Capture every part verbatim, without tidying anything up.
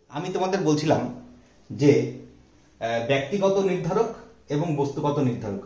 আমি তোমাদের বলছিলাম যে ব্যক্তিগত নির্ধারক এবং বস্তুগত নির্ধারক।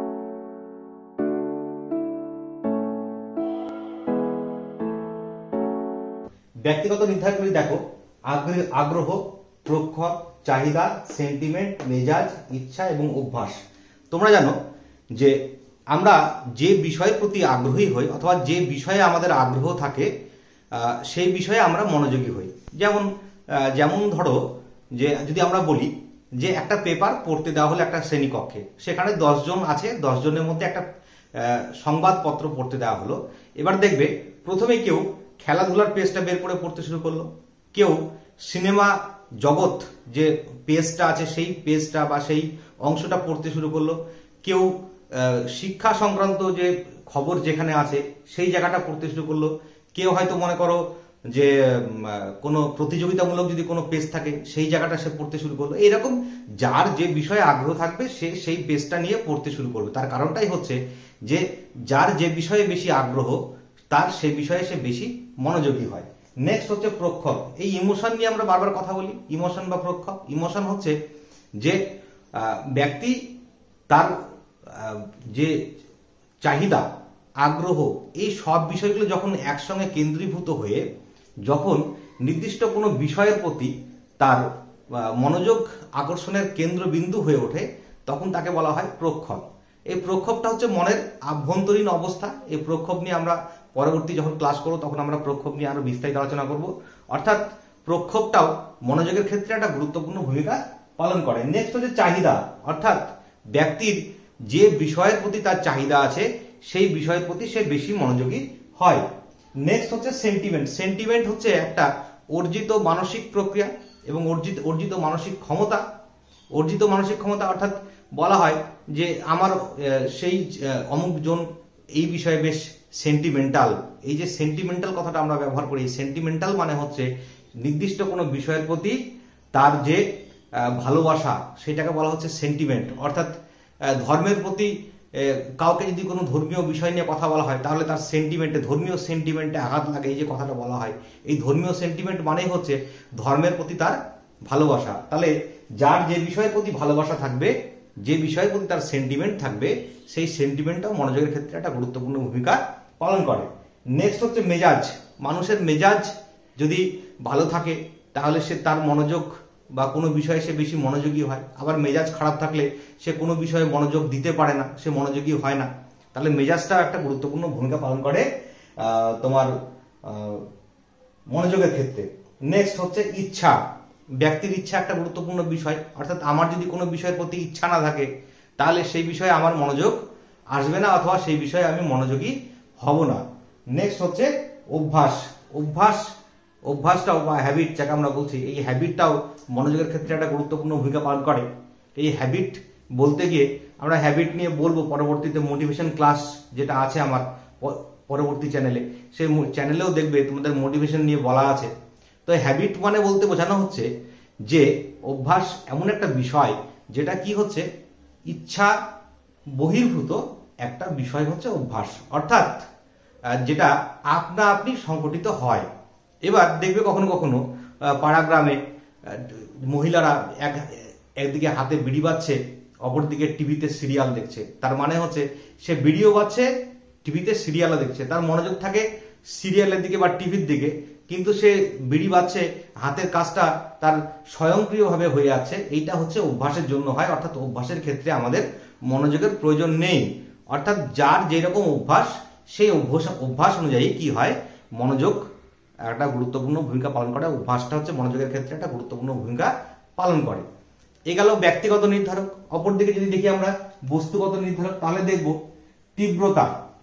ব্যক্তিগত নির্ধারকগুলি দেখো, আগ্রহ, প্রক্ষোভ, চাহিদা, সেন্টিমেন্ট, মেজাজ, ইচ্ছা এবং অভ্যাস। তোমরা জানো যে আমরা যে বিষয়ের প্রতি আগ্রহী হই অথবা যে বিষয়ে আমাদের আগ্রহ থাকে সেই বিষয়ে আমরা মনোযোগী হই। যেমন যেমন ধরো যে যদি আমরা বলি যে একটা পেপার পড়তে দেওয়া হলো একটা শ্রেণীকক্ষে, সেখানে দশজন আছে, দশ জনের মধ্যে একটা সংবাদপত্র পড়তে দেওয়া হলো। এবার দেখবে প্রথমে কেউ খেলাধুলার পেজটা বের করে পড়তে শুরু করলো, কেউ সিনেমা জগৎ যে পেজটা আছে সেই পেজটা বা সেই অংশটা পড়তে শুরু করলো, কেউ শিক্ষা সংক্রান্ত যে খবর যেখানে আছে সেই জায়গাটা পড়তে শুরু করলো, কেউ হয়তো মনে করো যে কোনো প্রতিযোগিতামূলক যদি কোনো পেজ থাকে সেই জায়গাটা সে পড়তে শুরু করলো। এইরকম যার যে বিষয়ে আগ্রহ থাকবে সে সেই পেজটা নিয়ে পড়তে শুরু করবে। তার কারণটাই হচ্ছে যে যার যে বিষয়ে বেশি আগ্রহ তার সে বিষয়ে সে বেশি মনোযোগী হয়। নেক্সট হচ্ছে প্রক্ষোভ। এই ইমোশন নিয়ে আমরা বারবার কথা বলি, ইমোশন বা প্রক্ষোভ। ইমোশন হচ্ছে যে ব্যক্তি তার যে চাহিদা, আগ্রহ, এই সব বিষয়গুলো যখন একসঙ্গে কেন্দ্রীভূত হয়ে যখন নির্দিষ্ট কোনো বিষয়ের প্রতি তার মনোযোগ আকর্ষণের কেন্দ্রবিন্দু হয়ে ওঠে তখন তাকে বলা হয় প্রক্ষোভ। এই প্রক্ষোভটা হচ্ছে মনের আভ্যন্তরীণ অবস্থা। এই প্রক্ষোভ নিয়ে আমরা পরবর্তী যখন ক্লাস করবো তখন আমরা প্রক্ষোভ নিয়ে আরো বিস্তারিত আলোচনা করব। অর্থাৎ প্রক্ষোভটাও মনোযোগের ক্ষেত্রে একটা গুরুত্বপূর্ণ ভূমিকা পালন করে। নেক্সট হচ্ছে চাহিদা, অর্থাৎ ব্যক্তির যে বিষয়ের প্রতি তার চাহিদা আছে সেই বিষয়ের প্রতি সে বেশি মনোযোগী হয়। নেক্সট হচ্ছে সেন্টিমেন্ট। সেন্টিমেন্ট হচ্ছে একটা অর্জিত মানসিক প্রক্রিয়া এবং অর্জিত অর্জিত মানসিক ক্ষমতা। অর্জিত মানসিক ক্ষমতা অর্থাৎ বলা হয় যে আমার সেই অমুক জন এই বিষয়ে বেশ সেন্টিমেন্টাল। এই যে সেন্টিমেন্টাল কথাটা আমরা ব্যবহার করি, সেন্টিমেন্টাল মানে হচ্ছে নির্দিষ্ট কোনো বিষয়ের প্রতি তার যে ভালোবাসা সেটাকে বলা হচ্ছে সেন্টিমেন্ট। অর্থাৎ ধর্মের প্রতি কাউকে যদি কোনো ধর্মীয় বিষয় নিয়ে কথা বলা হয় তাহলে তার সেন্টিমেন্টে, ধর্মীয় সেন্টিমেন্টে আঘাত লাগে। এই যে কথাটা বলা হয়, এই ধর্মীয় সেন্টিমেন্ট মানেই হচ্ছে ধর্মের প্রতি তার ভালোবাসা। তাহলে যার যে বিষয়ের প্রতি ভালোবাসা থাকবে, যে বিষয়ের প্রতি তার সেন্টিমেন্ট থাকবে, সেই সেন্টিমেন্টটাও মনোযোগের ক্ষেত্রে একটা গুরুত্বপূর্ণ ভূমিকা পালন করে। নেক্সট হচ্ছে মেজাজ। মানুষের মেজাজ যদি ভালো থাকে তাহলে সে তার মনোযোগ বা কোনো বিষয়ে সে বেশি মনোযোগী হয়। আবার মেজাজ খারাপ থাকলে সে কোনো বিষয়ে মনোযোগ দিতে পারে না, সে মনোযোগী হয় না। তাহলে মেজাজটা একটা গুরুত্বপূর্ণ ভূমিকা পালন করে তোমার মনোযোগের ক্ষেত্রে। নেক্সট হচ্ছে ইচ্ছা। ব্যক্তির ইচ্ছা একটা গুরুত্বপূর্ণ বিষয়। অর্থাৎ আমার যদি কোনো বিষয়ের প্রতি ইচ্ছা না থাকে তাহলে সেই বিষয়ে আমার মনোযোগ আসবে না অথবা সেই বিষয়ে আমি মনোযোগী হব না। নেক্সট হচ্ছে অভ্যাস। অভ্যাস অভ্যাসটাও বা হ্যাবিট যাকে আমরা বলছি, এই হ্যাবিটটাও মনোযোগের ক্ষেত্রে একটা গুরুত্বপূর্ণ ভূমিকা পালন করে। এই হ্যাবিট বলতে গিয়ে আমরা হ্যাবিট নিয়ে বলবো পরবর্তীতে, মোটিভেশন ক্লাস যেটা আছে আমার পরবর্তী চ্যানেলে, সেই চ্যানেলেও দেখবে তোমাদের মোটিভেশন নিয়ে বলা আছে। তো হ্যাবিট মানে বলতে বোঝানো হচ্ছে যে অভ্যাস এমন একটা বিষয় যেটা কি হচ্ছে ইচ্ছা বহির্ভূত একটা বিষয় হচ্ছে অভ্যাস, অর্থাৎ যেটা আপনা আপনি সংগঠিত হয়। এবার দেখবে কখনো কখনো পাড়া গ্রামে মহিলারা এক একদিকে হাতে বিড়ি বাজছে, অপরদিকে টিভিতে সিরিয়াল দেখছে। তার মানে হচ্ছে সে বিড়িও বাজছে, টিভিতে সিরিয়ালও দেখছে, তার মনোযোগ থাকে সিরিয়ালের দিকে বা টিভির দিকে, কিন্তু সে বিড়ি বাজছে, হাতের কাজটা তার স্বয়ংক্রিয়ভাবে হয়ে যাচ্ছে। এইটা হচ্ছে অভ্যাসের জন্য হয়। অর্থাৎ অভ্যাসের ক্ষেত্রে আমাদের মনোযোগের প্রয়োজন নেই। অর্থাৎ যার যেরকম অভ্যাস সেই অভ্যাস অভ্যাস অনুযায়ী কি হয়, মনোযোগ একটা গুরুত্বপূর্ণ ভূমিকা পালন করে। অভ্যাসটা হচ্ছে মনোযোগের ক্ষেত্রে একটা গুরুত্বপূর্ণ ভূমিকা পালন করে। এ গেল ব্যক্তিগত নির্ধারক। অপরদিকে যদি দেখি আমরা বস্তুগত নির্ধারক, তাহলে দেখব তীব্রতা।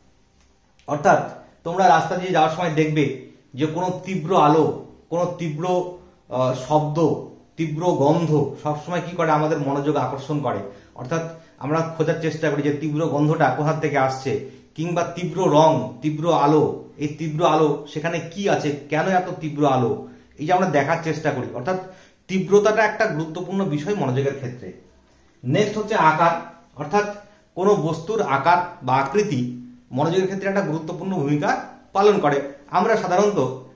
অর্থাৎ তোমরা রাস্তা দিয়ে যাওয়ার সময় দেখবে যে কোনো তীব্র আলো, কোনো তীব্র শব্দ, তীব্র গন্ধ সবসময় কি করে আমাদের মনোযোগ আকর্ষণ করে। অর্থাৎ আমরা খোঁজার চেষ্টা করি যে তীব্র গন্ধটা কোথা থেকে আসছে, কিংবা তীব্র রং, তীব্র আলো, এই তীব্র আলো সেখানে কি আছে, কেন এত তীব্র আলো, এই যে আমরা দেখার চেষ্টা করি। অর্থাৎ তীব্রতাটা একটা গুরুত্বপূর্ণ বিষয় মনোযোগের ক্ষেত্রে। নেক্সট হচ্ছে আকার। অর্থাৎ কোনো বস্তুর আকার বা আকৃতি মনোযোগের ক্ষেত্রে একটা গুরুত্বপূর্ণ ভূমিকা পালন করে। আমরা সাধারণত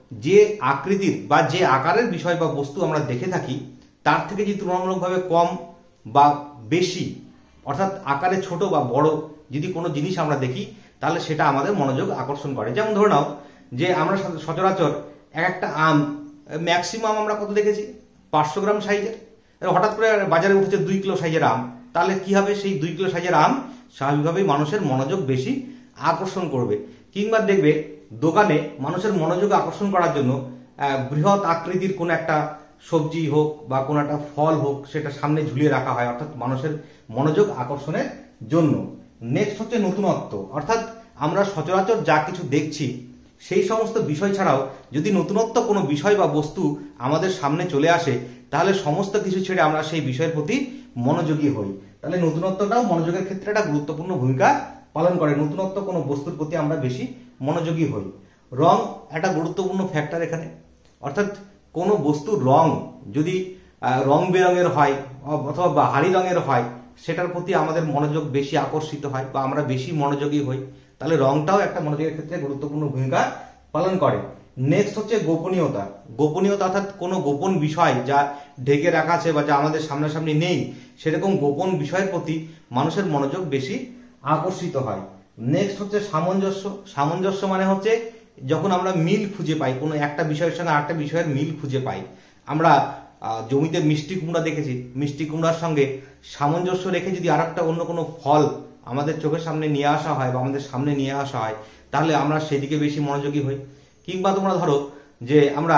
যে আকৃতির বা যে আকারের বিষয় বা বস্তু আমরা দেখে থাকি তার থেকে যদি তুলনামূলকভাবে কম বা বেশি অর্থাৎ আকারে ছোট বা বড় যদি কোনো জিনিস আমরা দেখি তাহলে সেটা আমাদের মনোযোগ আকর্ষণ করে। যেমন ধরে নাও যে আমরা সচরাচর এক একটা আম ম্যাক্সিমাম আমরা কত দেখেছি, পাঁচশো গ্রাম সাইজের। হঠাৎ করে বাজারে উঠেছে দুই কিলো সাইজের আম, তাহলে কি হবে, সেই দুই কিলো সাইজের আম স্বাভাবিকভাবেই মানুষের মনোযোগ বেশি আকর্ষণ করবে। কিংবা দেখবে দোকানে মানুষের মনোযোগ আকর্ষণ করার জন্য বৃহৎ আকৃতির কোনো একটা সবজি হোক বা কোনো একটা ফল হোক সেটা সামনে ঝুলিয়ে রাখা হয়, অর্থাৎ মানুষের মনোযোগ আকর্ষণের জন্য। নেক্সট হচ্ছে নতুনত্ব, অর্থাৎ আমরা সচরাচর যা কিছু দেখছি সেই সমস্ত বিষয় ছাড়াও যদি নতুনত্ব কোনো বিষয় বা বস্তু আমাদের সামনে চলে আসে তাহলে সমস্ত কিছু ছেড়ে আমরা সেই বিষয়ের প্রতি মনোযোগী হই। তাহলে নতুনত্বটাও মনোযোগের ক্ষেত্রে একটা গুরুত্বপূর্ণ ভূমিকা পালন করে। নতুনত্ব কোনো বস্তুর প্রতি আমরা বেশি মনোযোগী হই। রং একটা গুরুত্বপূর্ণ ফ্যাক্টর এখানে, অর্থাৎ কোনো বস্তুর রং যদি রং বেরঙের হয় অথবা বাহারি রঙের হয় সেটার প্রতি আমাদের মনোযোগ বেশি আকর্ষিত হয় বা আমরা বেশি মনোযোগী হই। তাহলে রংটাও একটা মনোযোগের ক্ষেত্রে গুরুত্বপূর্ণ ভূমিকা পালন করে। নেক্সট হচ্ছে গোপনীয়তা। গোপনীয়তা অর্থাৎ কোনো গোপন বিষয় যা ঢেকে রাখা আছে বা যা আমাদের সামনাসামনি নেই সেরকম গোপন বিষয়ের প্রতি মানুষের মনোযোগ বেশি আকর্ষিত হয়। নেক্সট হচ্ছে সামঞ্জস্য। সামঞ্জস্য মানে হচ্ছে যখন আমরা মিল খুঁজে পাই, কোনো একটা বিষয়ের সঙ্গে আরেকটা বিষয়ের মিল খুঁজে পাই। আমরা জমিতে মিষ্টি কুমড়া দেখেছি, মিষ্টি কুমড়ার সঙ্গে সামঞ্জস্য রেখে যদি আর একটা অন্য কোনো ফল আমাদের চোখের সামনে নিয়ে আসা হয় বা আমাদের সামনে নিয়ে আসা হয় তাহলে আমরা সেদিকে বেশি মনোযোগী হই। কিংবা তোমরা ধরো যে আমরা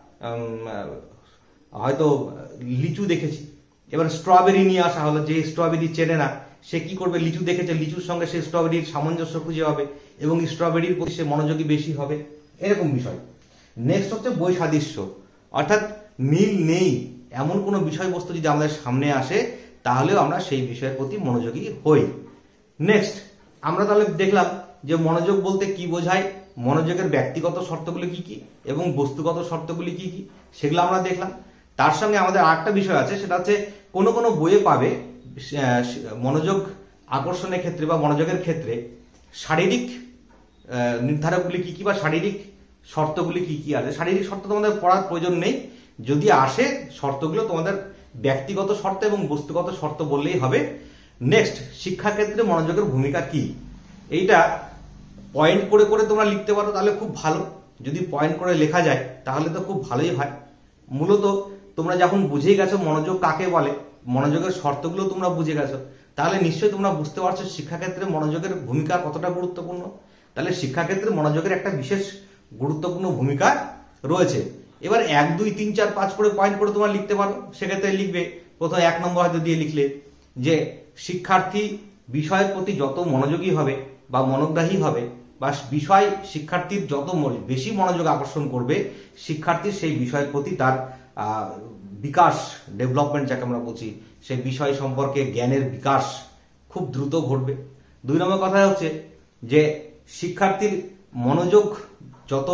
হয়তো লিচু দেখেছি, এবার স্ট্রবেরি নিয়ে আসা হলো, যে স্ট্রবেরি চেনে না সে কি করবে, লিচু দেখেছে, লিচুর সঙ্গে সে স্ট্রবেরির সামঞ্জস্য খুঁজে হবে এবং স্ট্রবেরির প্রতি সে মনোযোগী বেশি হবে, এরকম বিষয়। নেক্সট হচ্ছে বৈসাদৃশ্য, অর্থাৎ মিল নেই এমন কোনো বিষয়বস্তু যদি আমাদের সামনে আসে তাহলেও আমরা সেই বিষয়ের প্রতি মনোযোগী হই। নেক্সট আমরা তাহলে দেখলাম যে মনোযোগ বলতে কি বোঝায়, মনোযোগের ব্যক্তিগত শর্তগুলি কি কি এবং বস্তুগত শর্তগুলি কি কি সেগুলো আমরা দেখলাম। তার সঙ্গে আমাদের আরেকটা বিষয় আছে, সেটা হচ্ছে কোনো কোনো বইয়ে পাবে মনোযোগ আকর্ষণের ক্ষেত্রে বা মনোযোগের ক্ষেত্রে শারীরিক নির্ধারকগুলি কি কি বা শারীরিক শর্তগুলি কি কি আছে। শারীরিক শর্ত তোমাদের পড়ার প্রয়োজন নেই, যদি আসে শর্তগুলো তোমাদের ব্যক্তিগত শর্ত এবং বস্তুগত শর্ত বললেই হবে। নেক্সট, শিক্ষাক্ষেত্রে মনোযোগের ভূমিকা কি, এইটা পয়েন্ট করে করে তোমরা লিখতে পারো তাহলে খুব ভালো। যদি পয়েন্ট করে লেখা যায় তাহলে তো খুব ভালোই হয়। মূলত তোমরা যখন বুঝেই গেছো মনোযোগ কাকে বলে, মনোযোগের শর্তগুলো তোমরা বুঝে গেছো, তাহলে নিশ্চয়ই তোমরা বুঝতে পারছো শিক্ষাক্ষেত্রে মনোযোগের ভূমিকা কতটা গুরুত্বপূর্ণ। তাহলে শিক্ষাক্ষেত্রে মনোযোগের একটা বিশেষ গুরুত্বপূর্ণ ভূমিকা রয়েছে। এবার এক দুই তিন চার পাঁচ করে পয়েন্ট করে তোমরা লিখতে পারো। সেক্ষেত্রে লিখবে প্রথমে এক নম্বর হয়তো দিয়ে লিখলে যে শিক্ষার্থী বিষয়ের প্রতি যত মনোযোগী হবে বা মনোগ্রাহী হবে বা বিষয় শিক্ষার্থীর যত বেশি মনোযোগ আকর্ষণ করবে শিক্ষার্থীর সেই বিষয়ের প্রতি তার বিকাশ, ডেভেলপমেন্ট যাকে আমরা বলছি, সেই বিষয় সম্পর্কে জ্ঞানের বিকাশ খুব দ্রুত ঘটবে। দুই নম্বর কথা হচ্ছে যে শিক্ষার্থীর মনোযোগ যত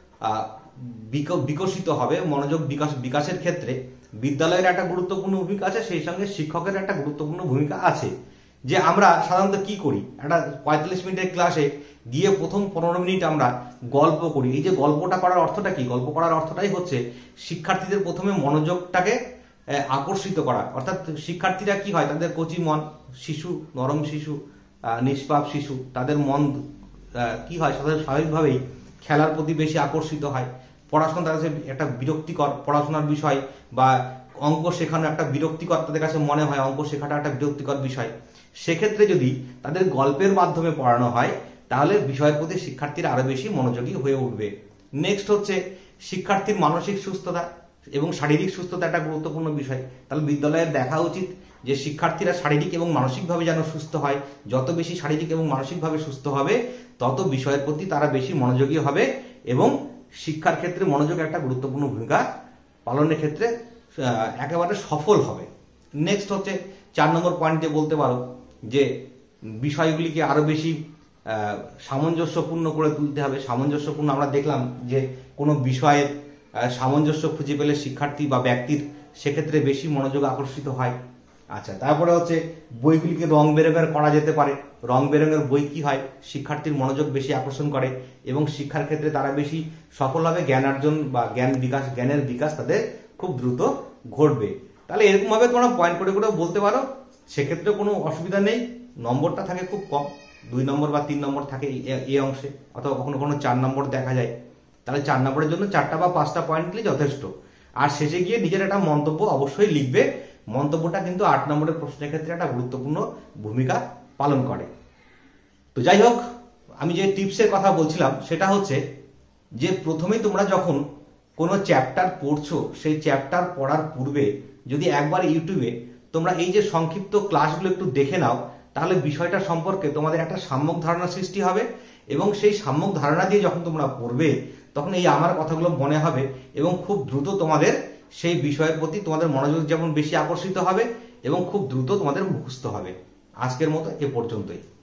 বিকশিত হবে, মনোযোগ বিকাশ বিকাশের ক্ষেত্রে বিদ্যালয়ের একটা গুরুত্বপূর্ণ ভূমিকা আছে, সেই সঙ্গে শিক্ষকের একটা গুরুত্বপূর্ণ ভূমিকা আছে। যে আমরা সাধারণত কি করি, একটা পঁয়তাল্লিশ মিনিটের ক্লাসে গিয়ে প্রথম পনেরো মিনিট আমরা গল্প করি। এই যে গল্পটা করার অর্থটা কি, গল্প করার অর্থটাই হচ্ছে শিক্ষার্থীদের প্রথমে মনোযোগটাকে আকর্ষিত করা। অর্থাৎ শিক্ষার্থীরা কি হয়, তাদের কচি মন, শিশু, নরম শিশু, নিষ্পাপ শিশু, তাদের মন কি হয় স্বাভাবিকভাবেই খেলার প্রতি বেশি আকর্ষিত হয়। পড়াশোনা তাদের কাছে একটা বিরক্তিকর, পড়াশোনার বিষয় বা অঙ্ক শেখানো একটা বিরক্তিকর তাদের কাছে মনে হয়, অঙ্ক শেখাটা একটা বিরক্তিকর বিষয়। সেক্ষেত্রে যদি তাদের গল্পের মাধ্যমে পড়ানো হয় তাহলে বিষয়ের প্রতি শিক্ষার্থীরা আরো বেশি মনোযোগী হয়ে উঠবে। নেক্সট হচ্ছে শিক্ষার্থীর মানসিক সুস্থতা এবং শারীরিক সুস্থতা একটা গুরুত্বপূর্ণ বিষয়। তাহলে বিদ্যালয়ের দেখা উচিত যে শিক্ষার্থীরা শারীরিক এবং মানসিকভাবে যেন সুস্থ হয়। যত বেশি শারীরিক এবং মানসিকভাবে সুস্থ হবে তত বিষয়ের প্রতি তারা বেশি মনোযোগী হবে এবং শিক্ষার ক্ষেত্রে মনোযোগ একটা গুরুত্বপূর্ণ ভূমিকা পালনের ক্ষেত্রে একেবারে সফল হবে। নেক্সট হচ্ছে চার নম্বর পয়েন্টে বলতে পারো যে বিষয়গুলিকে আরো বেশি সামঞ্জস্যপূর্ণ করে তুলতে হবে। সামঞ্জস্যপূর্ণ আমরা দেখলাম যে কোনো বিষয়ের সামঞ্জস্য খুঁজে পেলে শিক্ষার্থী বা ব্যক্তির সেক্ষেত্রে বেশি মনোযোগ আকর্ষিত হয়। আচ্ছা, তারপরে হচ্ছে বইগুলিকে রং বেরঙের করা যেতে পারে। রং বেরঙের বই কি হয়, শিক্ষার্থীর মনোযোগ বেশি আকর্ষণ করে এবং শিক্ষার ক্ষেত্রে তারা বেশি সফল হবে, জ্ঞান অর্জন বা জ্ঞান বিকাশ জ্ঞানের বিকাশ তাদের খুব দ্রুত ঘটবে। তাহলে এরকম ভাবে তোমরা পয়েন্ট করে করে বলতে পারো, সেক্ষেত্রে কোনো অসুবিধা নেই। নম্বরটা থাকে খুব কম, দুই নম্বর বা তিন নম্বর থাকে এই অংশে, অথবা কখনো কখনো চার নম্বর দেখা যায়। তাহলে চার নম্বরের জন্য চারটা বা পাঁচটা পয়েন্ট দিলে যথেষ্ট। আর শেষে গিয়ে নিজের একটা মন্তব্য অবশ্যই লিখবে। মন্তব্যটা কিন্তু আট নম্বরের প্রশ্নের ক্ষেত্রে একটা গুরুত্বপূর্ণ ভূমিকা পালন করে। তো যাই হোক, আমি যে টিপসের কথা বলছিলাম সেটা হচ্ছে যে প্রথমেই তোমরা যখন কোনো চ্যাপ্টার পড়ছো, সেই চ্যাপ্টার পড়ার পূর্বে যদি একবার ইউটিউবে তোমরা এই যে সংক্ষিপ্ত ক্লাসগুলো একটু দেখে নাও, তাহলে বিষয়টা সম্পর্কে তোমাদের একটা সাম্যক ধারণা সৃষ্টি হবে এবং সেই সাম্যক ধারণা দিয়ে যখন তোমরা পড়বে তখন এই আমার কথাগুলো মনে হবে এবং খুব দ্রুত তোমাদের সেই বিষয়ের প্রতি তোমাদের মনোযোগ যেমন বেশি আকর্ষিত হবে এবং খুব দ্রুত তোমাদের মুখস্থ হবে। আজকের মতো এ পর্যন্তই।